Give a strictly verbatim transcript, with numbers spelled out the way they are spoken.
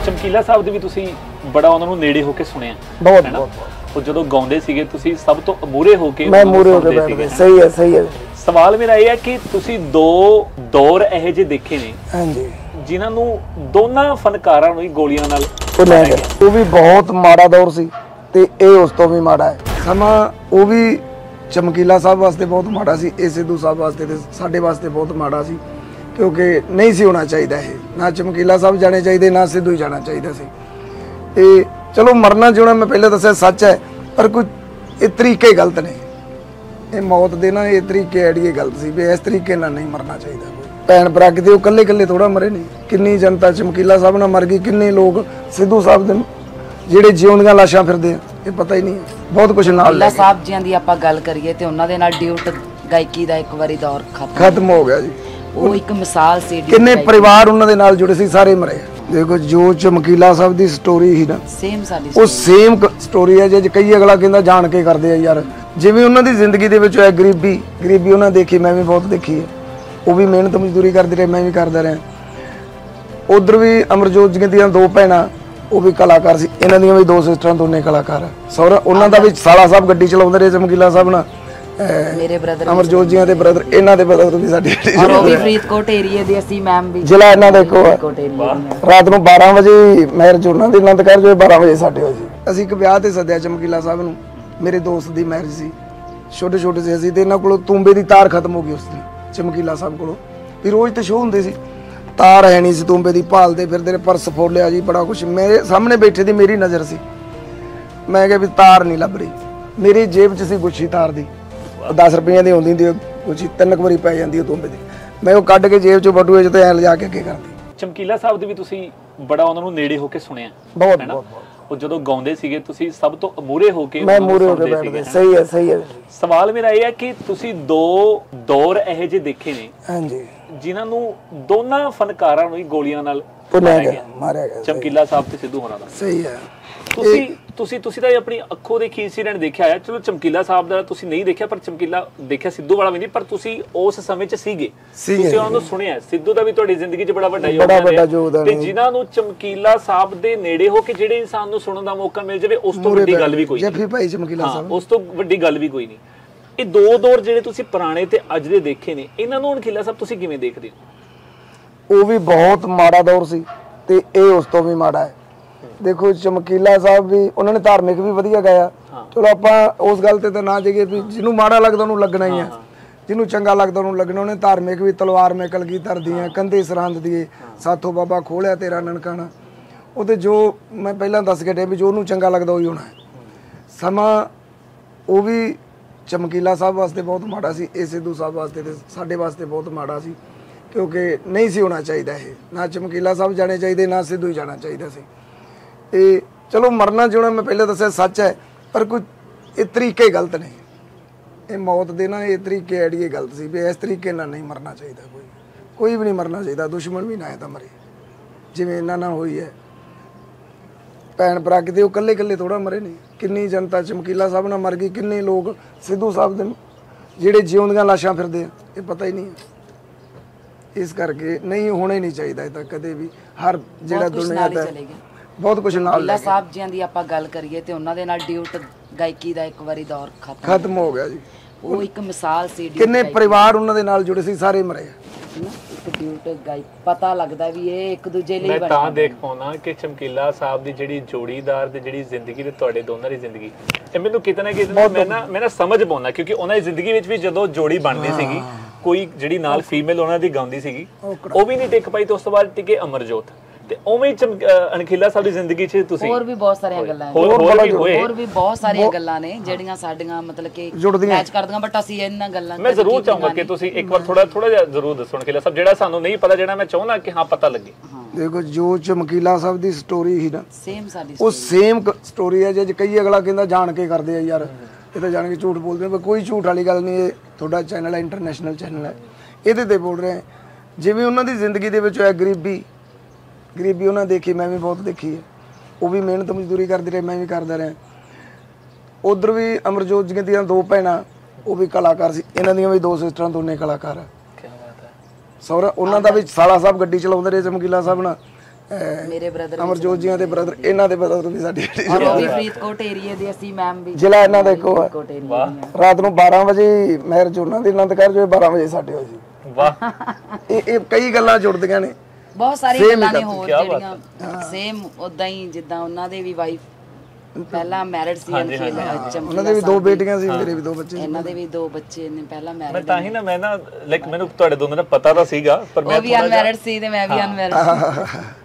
ਚਮਕੀਲਾ ਸਾਹਿਬ ਦੇ ਵੀ ਤੁਸੀਂ ਬੜਾ ਉਹਨਾਂ ਨੂੰ ਨੇੜੇ ਹੋ ਕੇ ਸੁਣਿਆ ਬਹੁਤ ਬਹੁਤ ਉਹ ਜਦੋਂ ਗਾਉਂਦੇ ਸੀਗੇ ਤੁਸੀਂ ਸਭ ਤੋਂ ਮੂਹਰੇ ਹੋ ਕੇ ਮੈਂ ਮੂਹਰੇ ਹੋ ਕੇ ਬੈਠਦੇ। ਸਹੀ ਹੈ ਸਹੀ ਹੈ। ਸਵਾਲ ਮੇਰਾ ਇਹ ਹੈ ਕਿ ਤੁਸੀਂ ਦੋ ਦੌਰ ਇਹੋ ਜਿਹੇ ਦੇਖੇ ਨੇ ਹਾਂਜੀ ਜਿਨ੍ਹਾਂ ਨੂੰ ਦੋਨਾਂ ਫਨਕਾਰਾਂ ਨੂੰ ਹੀ ਗੋਲੀਆਂ ਨਾਲ ਭੁੰਨਿਆ ਗਿਆ। ਉਹ ਵੀ ਬਹੁਤ ਮਾੜਾ ਦੌਰ ਸੀ ਤੇ ਇਹ ਉਸ ਤੋਂ ਵੀ ਮਾੜਾ ਹੈ ਸਮਾਂ। ਉਹ ਵੀ ਚਮਕੀਲਾ ਸਾਹਿਬ ਵਾਸਤੇ ਬਹੁਤ ਮਾੜਾ ਸੀ, ਇਹ ਸਿੱਧੂ ਸਾਹਿਬ ਵਾਸਤੇ ਤੇ ਸਾਡੇ ਵਾਸਤੇ ਬਹੁਤ ਮਾੜਾ ਸੀ ਕਿਉਂਕਿ ਨਹੀਂ ਸੀ ਹੋਣਾ ਚਾਹੀਦਾ। ਇਹ ਨਾ ਚਮਕੀਲਾ ਸਾਹਿਬ ਜਾਣੇ ਚਾਹੀਦੇ ਨਾ ਸਿੱਧੂ ਹੀ ਜਾਣਾ ਚਾਹੀਦਾ ਸੀ। ਇਹ ਚਲੋ ਮਰਨਾ ਜਿਉਣਾ ਮੈਂ ਪਹਿਲੇ ਦੱਸਿਆ ਸੱਚ ਹੈ, ਪਰ ਕੋਈ ਇਹ ਤਰੀਕੇ ਗਲਤ ਨੇ। ਇਹ ਮੌਤ ਦੇ ਨਾ ਇਹ ਤਰੀਕੇ ਐਡੀਏ ਗਲਤ ਸੀ ਵੀ ਇਸ ਤਰੀਕੇ ਨਾਲ ਨਹੀਂ ਮਰਨਾ ਚਾਹੀਦਾ। ਕੋਈ ਭੈਣ ਭਰਾ ਕਿਤੇ ਉਹ ਇਕੱਲੇ ਇਕੱਲੇ ਥੋੜਾ ਮਰੇ ਨੇ, ਕਿੰਨੀ ਜਨਤਾ ਚਮਕੀਲਾ ਸਾਹਿਬ ਨਾਲ ਮਰ ਗਈ, ਕਿੰਨੇ ਲੋਕ ਸਿੱਧੂ ਸਾਹਿਬ ਦੇ ਜਿਹੜੇ ਜਿਉਂਦੀਆਂ ਲਾਸ਼ਾਂ ਫਿਰਦੇ ਆ, ਇਹ ਪਤਾ ਹੀ ਨਹੀਂ ਬਹੁਤ ਕੁਝ ਨਾਲ। ਚਮਕੀਲਾ ਸਾਹਿਬ ਜੀਆਂ ਦੀ ਆਪਾਂ ਗੱਲ ਕਰੀਏ ਤੇ ਉਹਨਾਂ ਦੇ ਨਾਲ ਡਿਊਟ ਗਾਇਕੀ ਦਾ ਇੱਕ ਵਾਰੀ ਦੌਰ ਖਤਮ ਖਤਮ ਹੋ ਗਿਆ ਜੀ। ਉਹ ਇੱਕ ਮਿਸਾਲ ਸੀ। ਕਿੰਨੇ ਪਰਿਵਾਰ ਉਹਨਾਂ ਦੇ ਨਾਲ ਜੁੜੇ ਸੀ, ਸਾਰੇ ਮਰੇ। ਦੇਖੋ ਜੋ ਚਮਕੀਲਾ ਸਾਹਿਬ ਦੀ ਸਟੋਰੀ ਹੀ ਨਾ ਸੇਮ ਸਾਡੀ ਉਹ ਸੇਮ ਸਟੋਰੀ ਹੈ। ਜੇ ਕਈ ਅਗਲਾ ਕਹਿੰਦਾ ਜਾਣ ਕੇ ਕਰਦੇ ਆ ਯਾਰ, ਜਿਵੇਂ ਉਹਨਾਂ ਦੀ ਜ਼ਿੰਦਗੀ ਦੇ ਵਿੱਚ ਹੈ ਗਰੀਬੀ ਗਰੀਬੀ ਉਹਨਾਂ ਦੇਖੀ, ਮੈਂ ਵੀ ਬਹੁਤ ਦੇਖੀ ਹੈ। ਉਹ ਵੀ ਮਿਹਨਤ ਮਜ਼ਦੂਰੀ ਕਰਦੇ ਰਹੇ, ਮੈਂ ਵੀ ਕਰਦਾ ਰਿਹਾ। ਉਧਰ ਵੀ ਅਮਰਜੋਤ ਜੀ ਦੀਆਂ ਦੋ ਭੈਣਾਂ ਉਹ ਵੀ ਕਲਾਕਾਰ ਸੀ, ਇਹਨਾਂ ਦੀਆਂ ਵੀ ਦੋ ਸਿਸਟਰਾਂ ਦੋਨੇ ਕਲਾਕਾਰ ਆ। ਸਹੁਰਾ ਉਹਨਾਂ ਦਾ ਵੀ ਸਾਲਾ ਸਾਹਿਬ ਗੱਡੀ ਚਲਾਉਂਦੇ ਰਹੇ ਚਮਕੀਲਾ ਸਾਹਿਬ ਨਾਲ। ਮੇਰੇ ਬ੍ਰਦਰ ਅਮਰਜੋਤ ਜੀਆਂ ਦੇ ਬ੍ਰਦਰ, ਇਹਨਾਂ ਦੇ ਬ੍ਰਦਰ ਵੀ ਸਾਡੇ ਔਰ ਉਹ ਵੀ ਫਰੀਦਕੋਟ ਏਰੀਏ ਦੇ ਅਸੀਂ ਮੈਮ ਵੀ ਜ਼ਿਲ੍ਹਾ ਇਹਨਾਂ ਦਾ ਇੱਕੋ ਆ। ਰਾਤ ਨੂੰ ਬਾਰਾਂ ਵਜੇ ਮੈਰਿਜ ਉਹਨਾਂ ਦੀ ਆਨੰਦ ਕਾਰਜ ਹੋਏ, ਬਾਰਾਂ ਵਜੇ ਸਾਡੇ ਹੋਏ ਸੀ। ਅਸੀਂ ਇੱਕ ਵਿਆਹ ਤੇ ਸੱਦਿਆ ਚਮਕੀਲਾ ਸਾਹਿਬ ਨੂੰ, ਮੇਰੇ ਦੋਸਤ ਦੀ ਮੈਰਿਜ ਸੀ, ਛੋਟੇ ਛੋਟੇ ਸੀ ਅਸੀਂ ਤੇ ਇਹਨਾਂ ਕੋਲੋਂ ਤੂੰਬੇ ਦੀ ਤਾਰ ਖਤਮ ਹੋ ਗਈ ਉਸ ਦਿਨ ਚਮਕੀਲਾ ਸਾਹਿਬ ਕੋਲੋਂ। ਵੀ ਰੋਜ਼ ਤੇ ਸ਼ੋਅ ਹੁੰਦੇ ਸੀ, ਤਾਰ ਹੈ ਨਹੀਂ ਸੀ ਤੂੰਬੇ ਦੀ, ਭਾਲਦੇ ਫਿਰਦੇ ਨੇ, ਪਰਸ ਫੋਲਿਆ ਜੀ ਬੜਾ ਕੁਛ। ਮੇਰੇ ਸਾਹਮਣੇ ਬੈਠੇ ਦੀ ਮੇਰੀ ਨਜ਼ਰ ਸੀ, ਮੈਂ ਕਿਹਾ ਵੀ ਤਾਰ ਨਹੀਂ ਲੱਭ ਰਹੀ। ਮੇਰੀ ਜੇਬ 'ਚ ਸੀ ਗੁੱਛੀ ਤਾਰ ਦੀ, ਦਸ ਰੁਪਈਆਂ ਦੀ ਹੁੰਦੀ ਹੁੰਦੀ ਗੁੱਛੀ, ਤਿੰਨ ਕੁ ਵਾਰੀ ਪੈ ਜਾਂਦੀ ਉਹ ਤੂੰਬੇ ਦੀ। ਮੈਂ ਉਹ ਕੱਢ ਕੇ ਜੇਬ 'ਚੋਂ ਬਟੂਏ 'ਚ ਤੇ ਐਂ ਲਿਜਾ ਕੇ ਅੱਗੇ ਕਰਦੀ। ਚਮਕੀਲਾ ਸਾਹਿਬ ਦੇ ਵੀ ਤੁਸੀਂ ਬੜਾ ਉਹਨਾਂ ਨੂੰ ਨੇੜੇ ਹੋ ਕੇ ਸੁਣਿਆ ਬਹੁਤ ਬਹੁਤ। ਉਹ ਜਦੋਂ ਗਾਉਂਦੇ ਸੀਗੇ ਤੁਸੀਂ ਸਭ ਤੋਂ ਮੂਹਰੇ ਹੋ ਕੇ ਮੈਂ ਮੂਹਰੇ ਹੋ ਕੇ ਬੈਠਦੇ। ਸਹੀ ਹੈ ਸਹੀ ਹੈ। ਸਵਾਲ ਮੇਰਾ ਇਹ ਹੈ ਕਿ ਤੁਸੀਂ ਦੋ ਦੌਰ ਇਹੋ ਜਿਹੇ ਦੇਖੇ ਨੇ ਹਾਂਜੀ ਜਿਨ੍ਹਾਂ ਨੂੰ ਦੋਨਾਂ ਫਨਕਾਰਾਂ ਨੂੰ ਹੀ ਗੋਲੀਆਂ ਨਾਲ ਭੁੰਨਿਆ ਗਿਆ, ਮਾਰਿਆ ਗਿਆ। ਚਮਕੀਲਾ ਸਾਹਿਬ ਤੇ ਸਿੱਧੂ ਹੋਣਾ ਦਾ ਸਹੀ ਹੈ। ਤੁਸੀਂ ਤੁਸੀਂ ਤੁਸੀਂ ਤਾਂ ਆਪਣੀ ਅੱਖੋਂ ਦੇਖੀ ਇੰਸੀਡੈਂਟ ਦੇਖਿਆ ਹੈ। ਚਲੋ ਚਮਕੀਲਾ ਸਾਹਿਬ ਦਾ ਤੁਸੀਂ ਨਹੀਂ ਦੇਖਿਆ, ਪਰ ਚਮਕੀਲਾ ਦੇਖਿਆ, ਸਿੱਧੂ ਵਾਲਾ ਵੀ ਨਹੀਂ, ਪਰ ਤੁਸੀਂ ਉਸ ਸਮੇਂ 'ਚ ਸੀਗੇ, ਤੁਸੀਂ ਉਹਨਾਂ ਨੂੰ ਸੁਣਿਆ। ਸਿੱਧੂ ਦਾ ਵੀ ਤੁਹਾਡੀ ਜ਼ਿੰਦਗੀ 'ਚ ਬੜਾ ਵੱਡਾ ਯੋਗਦਾਨ ਹੈ ਤੇ ਜਿਨ੍ਹਾਂ ਨੂੰ ਚਮਕੀਲਾ ਸਾਹਿਬ ਦੇ ਨੇੜੇ ਹੋ ਕੇ ਜਿਹੜੇ ਇਨਸਾਨ ਨੂੰ ਸੁਣਨ ਦਾ ਮੌਕਾ ਮਿਲ ਜਾਵੇ, ਉਸ ਤੋਂ ਵੱਡੀ ਗੱਲ ਵੀ ਕੋਈ ਨਹੀਂ। ਜੱਫੀ ਭਾਈ ਚਮਕੀਲਾ ਸਾਹਿਬ, ਉਸ ਤੋਂ ਵੱਡੀ ਗੱਲ ਵੀ ਕੋਈ ਨਹੀਂ। ਇਹ ਦੋ ਦੌਰ ਜਿਹੜੇ ਤੁਸੀਂ ਪੁਰਾਣੇ ਤੇ ਅੱਜ ਦੇ ਦੇਖੇ ਨੇ, ਇਹਨਾਂ ਨੂੰ ਚਮਕੀਲਾ ਸਾਹਿਬ ਤੁਸੀਂ ਕਿਵੇਂ ਦੇਖਦੇ ਹੋ? ਉਹ ਵੀ ਬਹੁਤ ਮਾੜਾ ਦੌਰ ਸੀ ਤੇ ਇਹ ਉਸ ਤੋਂ ਵੀ ਮਾੜਾ ਹੈ। ਦੇਖੋ ਚਮਕੀਲਾ ਸਾਹਿਬ ਵੀ ਉਹਨਾਂ ਨੇ ਧਾਰਮਿਕ ਵੀ ਵਧੀਆ ਗਾਇਆ। ਚਲੋ ਆਪਾਂ ਉਸ ਗੱਲ ਤੇ ਤਾਂ ਨਾ ਜਾਈਏ ਵੀ ਜਿਹਨੂੰ ਮਾੜਾ ਲੱਗਦਾ ਉਹਨੂੰ ਲੱਗਣਾ ਹੀ ਹੈ, ਜਿਹਨੂੰ ਚੰਗਾ ਲੱਗਦਾ ਉਹਨੂੰ ਲੱਗਣਾ। ਉਹਨੇ ਧਾਰਮਿਕ ਵੀ ਤਲਵਾਰ ਮੈਂ ਕਲਗੀਧਰ ਦੀਆਂ ਕੰਧੇ ਸਰਹੰਦ ਦੀਏ ਸਾਥੋਂ ਬਾਬਾ ਖੋਲਿਆ ਤੇਰਾ ਨਨਕਾਣਾ। ਉਹਦੇ ਜੋ ਮੈਂ ਪਹਿਲਾਂ ਦੱਸ ਕੇ ਟੇ ਵੀ ਜੋ ਉਹਨੂੰ ਚੰਗਾ ਲੱਗਦਾ ਉਹੀ ਹੋਣਾ ਹੈ। ਸਮਾਂ ਉਹ ਵੀ ਚਮਕੀਲਾ ਸਾਹਿਬ ਵਾਸਤੇ ਬਹੁਤ ਮਾੜਾ ਸੀ, ਇਹ ਸਿੱਧੂ ਸਾਹਿਬ ਵਾਸਤੇ ਤੇ ਸਾਡੇ ਵਾਸਤੇ ਬਹੁਤ ਮਾੜਾ ਸੀ ਕਿਉਂਕਿ ਨਹੀਂ ਸੀ ਹੋਣਾ ਚਾਹੀਦਾ। ਇਹ ਨਾ ਚਮਕੀਲਾ ਸਾਹਿਬ ਜਾਣੇ ਚਾਹੀਦੇ ਨਾ ਸਿੱਧੂ ਹੀ ਜਾਣਾ ਚਾਹੀਦਾ ਸੀ। ਇਹ ਚਲੋ ਮਰਨਾ ਜਿਉਣਾ ਮੈਂ ਪਹਿਲੇ ਦੱਸਿਆ ਸੱਚ ਹੈ, ਪਰ ਕੋਈ ਇਹ ਤਰੀਕੇ ਗਲਤ ਨੇ। ਇਹ ਮੌਤ ਦੇ ਨਾ ਇਹ ਤਰੀਕੇ ਐਡੀਏ ਗਲਤ ਸੀ ਵੀ ਇਸ ਤਰੀਕੇ ਨਾਲ ਨਹੀਂ ਮਰਨਾ ਚਾਹੀਦਾ। ਕੋਈ ਕੋਈ ਵੀ ਨਹੀਂ ਮਰਨਾ ਚਾਹੀਦਾ, ਦੁਸ਼ਮਣ ਵੀ ਨਾ ਹੈ ਤਾਂ ਮਰੇ ਜਿਵੇਂ ਇਹਨਾਂ ਨਾਲ ਹੋਈ ਹੈ। ਭੈਣ ਭਰਾ ਕਿਤੇ ਉਹ ਇਕੱਲੇ ਇਕੱਲੇ ਥੋੜਾ ਮਰੇ ਨੇ, ਕਿੰਨੀ ਜਨਤਾ ਚਮਕੀਲਾ ਸਾਹਿਬ ਨਾਲ ਮਰ ਗਈ, ਕਿੰਨੇ ਲੋਕ ਸਿੱਧੂ ਸਾਹਿਬ ਦੇ ਜਿਹੜੇ ਜਿਉਂਦੀਆਂ ਲਾਸ਼ਾਂ ਫਿਰਦੇ ਆ, ਇਹ ਪਤਾ ਹੀ ਨਹੀਂ ਹੈ। ਇਸ ਕਰਕੇ ਨਹੀਂ ਹੋਣਾ ਹੀ ਨਹੀਂ ਚਾਹੀਦਾ ਇਹ ਤਾਂ ਕਦੇ ਵੀ। ਹਰ ਜਿਹੜਾ ਦੁਨੀਆ ਦਾ ਬਹੁਤ ਕੁਝ ਨਾਲ ਚਮਕੀਲਾ ਸਾਹਿਬ ਜੀਆਂ ਦੀ ਆਪਾਂ ਗੱਲ ਕਰੀਏ ਤੇ ਉਹਨਾਂ ਦੇ ਨਾਲ ਡਿਊਟ ਗਾਇਕੀ ਦਾ ਇੱਕ ਵਾਰੀ ਦੌਰ ਖਤਮ ਖਤਮ ਹੋ ਗਿਆ ਜੀ। ਉਹ ਇੱਕ ਮਿਸਾਲ ਸੀ। ਕਿੰਨੇ ਪਰਿਵਾਰ ਉਹਨਾਂ ਦੇ ਨਾਲ ਜੁੜੇ ਸੀ, ਸਾਰੇ ਮਰੇ। ਇੱਕ ਡਿਊਟ ਗਾਇਕ ਪਤਾ ਲੱਗਦਾ ਵੀ ਇਹ ਇੱਕ ਦੂਜੇ ਲਈ ਮੈਂ ਤਾਂ ਦੇਖ ਪਾਉਣਾ ਕਿ ਚਮਕੀਲਾ ਸਾਹਿਬ ਦੀ ਜਿਹੜੀ ਜੋੜੀਦਾਰ ਤੇ ਜਿਹੜੀ ਜ਼ਿੰਦਗੀ ਤੇ ਤੁਹਾਡੇ ਦੋਨਾਂ ਦੀ ਜ਼ਿੰਦਗੀ, ਇਹ ਮੈਨੂੰ ਕਿਤੇ ਨਾ ਕਿਤੇ ਮੈਂ ਨਾ ਮੈਂ ਨਾ ਸਮਝ ਪਾਉਣਾ ਕਿਉਂਕਿ ਉਹਨਾਂ ਦੀ ਜ਼ਿੰਦਗੀ ਵਿੱਚ ਵੀ ਜਦੋਂ ਜੋੜੀ ਬਣਦੀ ਸੀਗੀ, ਕੋਈ ਜਿਹੜੀ ਨਾਲ ਫੀਮੇਲ ਉਹਨਾਂ ਦੀ ਗਾਉਂਦੀ ਸੀਗੀ, ਉਹ ਵੀ ਨਹੀਂ ਟਿਕ ਪਾਈ ਤੇ ਉਸ ਤੋਂ ਬਾਅਦ ਟਿਕੇ ਅਮਰਜੋਤ। ਤੇ ਉਵੇਂ ਹੀ ਅਣਖੀਲਾ ਸਾਹਿਬ ਦੀ ਜ਼ਿੰਦਗੀ 'ਚ ਤੁਸੀਂ ਹੋਰ ਵੀ ਬਹੁਤ ਸਾਰੀਆਂ ਗੱਲਾਂ ਹੋਰ ਵੀ ਹੋਏ, ਹੋਰ ਵੀ ਬਹੁਤ ਸਾਰੀਆਂ ਗੱਲਾਂ ਨੇ ਜਿਹੜੀਆਂ ਸਾਡੀਆਂ ਮਤਲਬ ਕਿ ਮੈਚ ਕਰਦੀਆਂ, ਬਟ ਅਸੀਂ ਇਹਨਾਂ ਗੱਲਾਂ ਮੈਂ ਜ਼ਰੂਰ ਚਾਹੂੰਗਾ ਕਿ ਤੁਸੀਂ ਇੱਕ ਵਾਰ ਥੋੜਾ ਥੋੜਾ ਜਿਹਾ ਜ਼ਰੂਰ ਦੱਸੋ ਅਣਖੀਲਾ ਸਾਹਿਬ, ਜਿਹੜਾ ਸਾਨੂੰ ਨਹੀਂ ਪਤਾ, ਜਿਹੜਾ ਮੈਂ ਚਾਹੁੰਦਾ ਕਿ ਹਾਂ ਪਤਾ ਲੱਗੇ। ਦੇਖੋ ਜੋ ਚਮਕੀਲਾ ਸਾਹਿਬ ਦੀ ਸਟੋਰੀ ਹੀ ਨਾ ਸੇਮ ਸਾਡੀ ਉਹ ਸੇਮ ਸਟੋਰੀ ਹੈ। ਜੇ ਕਈ ਅਗਲਾ ਕਹਿੰਦਾ ਜਾਣ ਕੇ ਕਰਦੇ ਆ ਯਾਰ, ਇਹ ਤਾਂ ਜਾਣ ਕੇ ਝੂਠ ਬੋਲਦੇ ਨੇ, ਕੋਈ ਝੂਠ ਵਾਲੀ ਗੱਲ ਨਹੀਂ। ਇਹ ਤੁਹਾਡਾ ਚੈਨਲ ਹੈ, ਇੰਟਰਨੈਸ਼ਨਲ ਚੈਨਲ ਹੈ, ਇਹਦੇ ਤੇ ਬੋਲ ਰਹੇ ਜਿਵੇਂ ਉਹਨਾਂ ਦੀ ਜ਼ਿੰਦਗੀ ਦੇ ਵਿੱਚ ਹੈ ਗਰੀਬੀ ਗਰੀਬੀ ਉਹਨਾਂ ਦੇਖੀ, ਮੈਂ ਵੀ ਬਹੁਤ ਦੇਖੀ ਹੈ। ਉਹ ਵੀ ਮਿਹਨਤ ਮਜ਼ਦੂਰੀ ਕਰਦੇ ਰਹੇ, ਮੈਂ ਵੀ ਕਰਦਾ ਰਿਹਾ। ਉਧਰ ਵੀ ਅਮਰਜੋਤ ਜੀ ਦੀਆਂ ਦੋ ਭੈਣਾਂ ਉਹ ਵੀ ਕਲਾਕਾਰ ਸੀ, ਇਹਨਾਂ ਦੀਆਂ ਵੀ ਦੋ ਸਿਸਟਰਾਂ ਦੋਨੇ ਕਲਾਕਾਰ ਆ। ਸਹੁਰਾ ਉਹਨਾਂ ਦਾ ਵੀ ਸਾਲਾ ਸਾਹਿਬ ਗੱਡੀ ਚਲਾਉਂਦੇ ਰਹੇ ਚਮਕੀਲਾ ਸਾਹਿਬ ਨਾਲ, ਮੇਰੇ ਬ੍ਰਦਰ ਅਮਰਜੋਤ ਜੀਆਂ ਦੇ ਬ੍ਰਦਰ, ਇਹਨਾਂ ਦੇ ਬ੍ਰਦਰ ਵੀ ਸਾਡੀ ਔਰ ਉਹ ਵੀ ਫਰੀਦਕੋਟ ਏਰੀਆ ਦੇ, ਅਸੀਂ ਮੈਮ ਵੀ ਜ਼ਿਲ੍ਹਾ ਇਹਨਾਂ ਦਾ ਇੱਕੋ ਹੈ। ਫਰੀਦਕੋਟ ਏਰੀਆ ਦੀਆਂ। ਰਾਤ ਨੂੰ ਬਾਰਾਂ ਵਜੇ ਮੈਰਿਜ ਉਹਨਾਂ ਦੀ ਆਨੰਦ ਕਾਰਜ ਹੋਏ, ਬਾਰਾਂ ਵਜੇ ਸਾਡੇ ਹੋ ਜੀ। ਵਾਹ ਇਹ ਇਹ ਕਈ ਗੱਲਾਂ ਜੁੜਦੀਆਂ ਨੇ, ਬਹੁਤ ਸਾਰੀਆਂ ਗੱਲਾਂ ਨੇ ਹੋਰ ਜਿਹੜੀਆਂ ਸੇਮ ਉਦਾਂ ਹੀ ਜਿੱਦਾਂ ਉਹਨਾਂ ਦੇ ਵੀ ਵਾਈਫ ਪਹਿਲਾਂ ਮੈਰਿਡ ਸੀ, ਉਹਨਾਂ ਦੇ ਵੀ ਦੋ ਬੇਟੀਆਂ ਸੀ, ਮੇਰੇ ਵੀ ਦੋ ਬੱਚੇ, ਇਹਨਾਂ ਦੇ ਵੀ ਦੋ ਬੱਚੇ ਨੇ ਪਹਿਲਾਂ ਮੈਂ ਮੈਰਿਡ। ਤਾਂ ਹੀ ਨਾ ਮੈਂ ਨਾ ਲਾਈਕ ਮੈਨੂੰ ਤੁਹਾਡੇ ਦੋਨਾਂ ਦਾ ਪਤਾ ਤਾਂ ਸੀਗਾ ਪਰ ਮੈਂ ਉਹ ਵੀ ਅਨਮੈਰਿਡ ਸੀ ਤੇ ਮੈਂ ਵੀ ਅਨਮੈਰਿਡ ਸੀ।